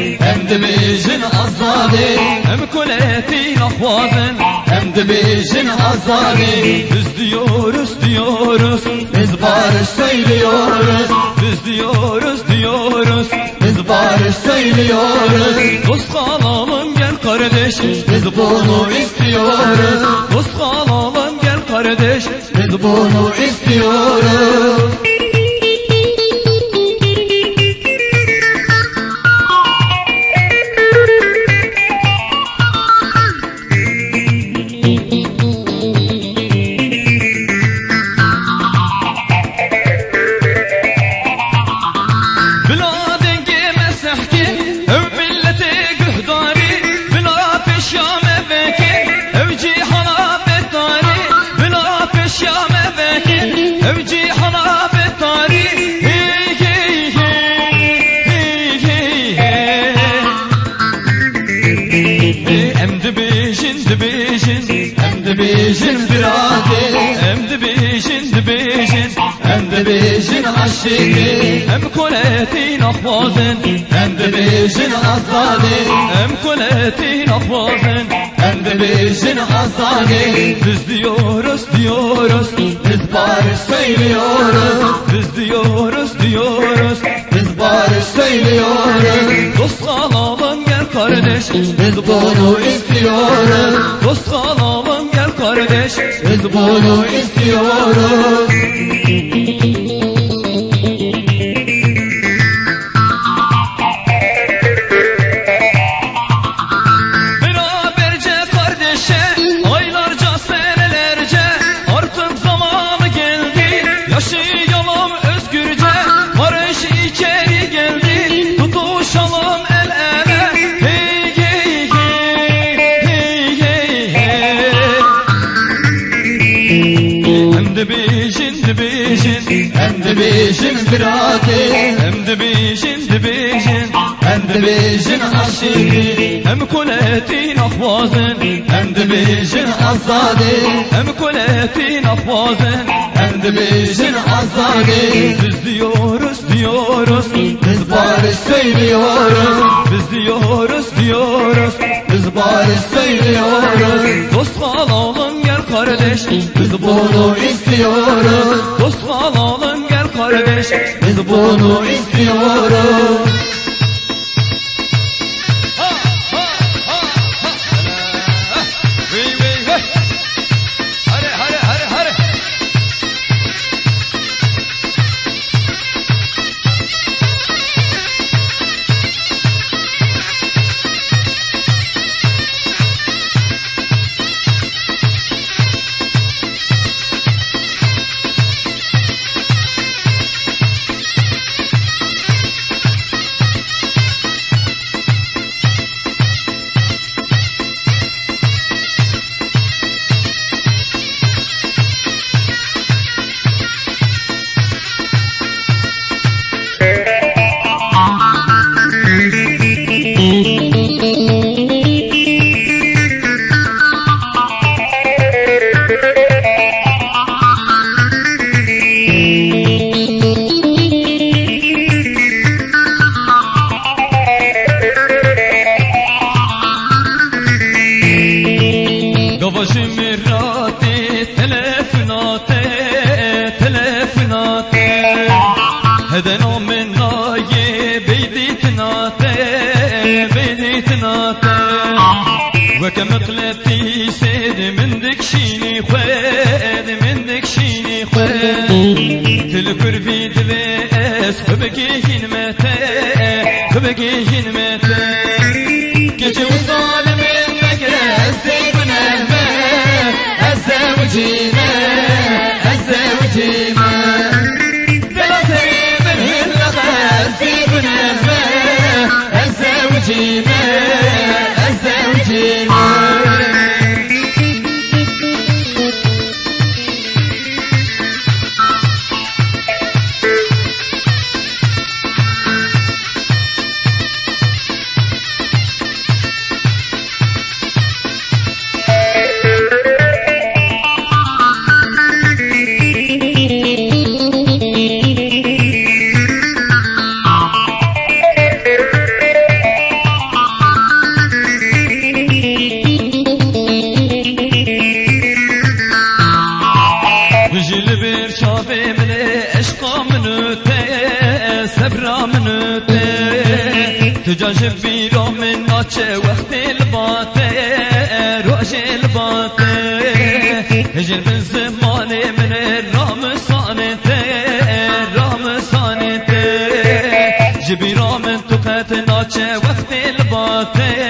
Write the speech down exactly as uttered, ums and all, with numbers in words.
hem de bejin azade, hem kuletin ahvazın, hem de bejin azade. biz diyoruz diyoruz, Biz barış söylüyoruz, biz diyoruz diyoruz, biz barış söylüyoruz. dost kalalım gel kardeşim, Biz bunu istiyoruz, dost kalalım gel kardeş, biz bunu istiyoruz. Bejin birade, hem de bejin de bejin, hem de bejin aşıkı, hem kuletin ahvazın, hem de bejin azade, hem kuletin ahvazın, hem de bejin azade. biz diyoruz diyoruz, Biz barış söylüyoruz, biz diyoruz diyoruz, biz barış söylüyoruz. dost kalalım gel kardeş, Biz bunu istiyoruz, dost kalalım gel kardeş, biz bunu istiyoruz. beraberce kardeşe, aylarca senelerce, artık zamanı geldi, yaşayalım özgürce, barış içeri geldi, tutuşalım el ele, hey hey hey, hey hey hey. Hem de bejin de bejin, Hem de bejin birade, hem de bejin de bejin, hem de bejin aşıkı, hem kuletin ahvazın, hem de bejin azade, hem kuletin ahvazın, hem de bejin azade. biz diyoruz diyoruz, Biz barış söylüyoruz, biz diyoruz diyoruz, biz barış söylüyoruz. dost kalalım gel kardeş, Biz bunu istiyoruz, dost kalalım gel kardeş, biz bunu istiyoruz. ha ha ha ha, hey hey hey, hadi hadi hadi hadi. Gavajmirate, telefonate, telefonate, heden amennaye, beyditnate, beyditnate, وكمقلتي سيد من دكشيني خواد من دكشيني خواد تلكر في دباس خبكيهن متى خبكيهن متى كجي وصال من مجرى السيبنا الماء الزوجينا الزوجينا بلا سيب الهلقة السيبنا الماء الزوجينا الزوجينا جبي من ناتش وقت الباطي روش الباطي جل من زمان من الرام صانتي الرام صانتي جبي من تقت ناتش وقت الباطي